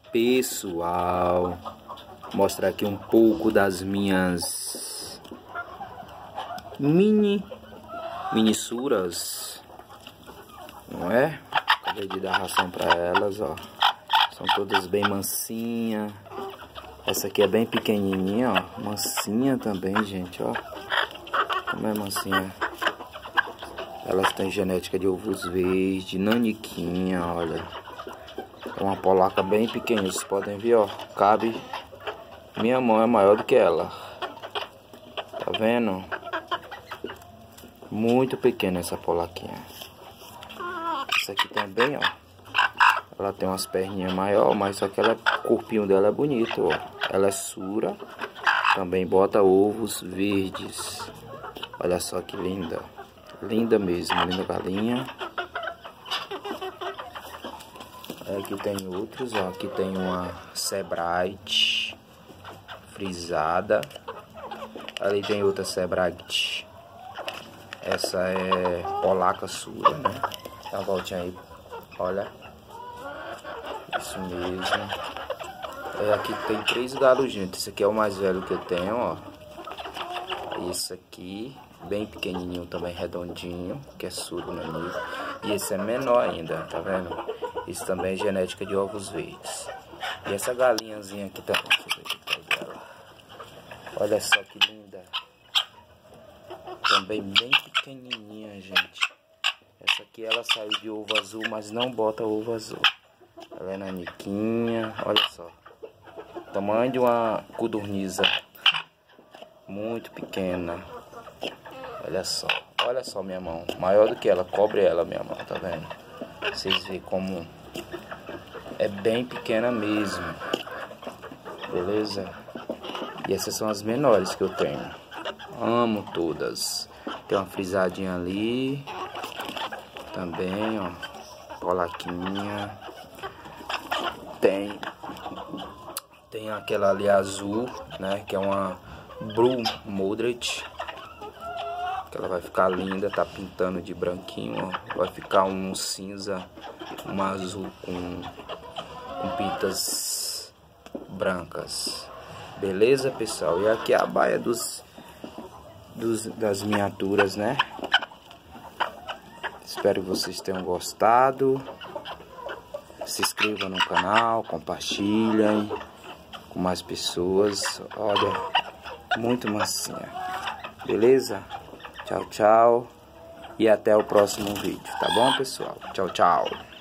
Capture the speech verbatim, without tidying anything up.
Pessoal, mostrar aqui um pouco das minhas mini minissuras, não é? Acabei de dar ração para elas, ó. São todas bem mansinha. Essa aqui é bem pequenininha, ó. Mansinha também, gente, ó. Como é mansinha. Elas têm genética de ovos verdes, naniquinha, olha. É uma polaca bem pequena, vocês podem ver, ó. Cabe... Minha mão é maior do que ela. Tá vendo? Muito pequena essa polaquinha. Essa aqui também, ó. Ela tem umas perninhas maiores, mas só que ela, o corpinho dela é bonito, ó. Ela é sura. Também bota ovos verdes. Olha só que linda. Linda mesmo, linda galinha. Aqui tem outros, ó. Aqui tem uma Sebright frisada. Ali tem outra Sebright. Essa é polaca sura, né? Dá uma voltinha aí. Olha. Isso mesmo. É, aqui tem três galos, gente. Esse aqui é o mais velho que eu tenho, ó. Esse aqui, bem pequenininho também, redondinho, que é suro no nível. E esse é menor ainda, tá vendo? Isso também é genética de ovos verdes. E essa galinhazinha aqui também, deixa eu ver aqui dela. Olha só que linda. Também bem pequenininha, gente. Essa aqui ela saiu de ovo azul, mas não bota ovo azul. Ela é naniquinha, olha só. Tamanho de uma codorniza. Muito pequena. Olha só. Olha só minha mão. Maior do que ela. Cobre ela, minha mão. Tá vendo? Vocês veem como é bem pequena mesmo. Beleza? E essas são as menores que eu tenho. Amo todas. Tem uma frisadinha ali. Também, ó. Polaquinha. Tem. Tem aquela ali azul, né? Que é uma Blue Moderate. Que ela vai ficar linda, tá pintando de branquinho, ó. Vai ficar um cinza, um azul com, com pintas brancas. Beleza, pessoal? E aqui é a baia dos, dos das miniaturas, né? Espero que vocês tenham gostado. Se inscrevam no canal, compartilhem com mais pessoas. Olha, muito mansinha. Beleza? Tchau, tchau. E até o próximo vídeo, tá bom, pessoal? Tchau, tchau.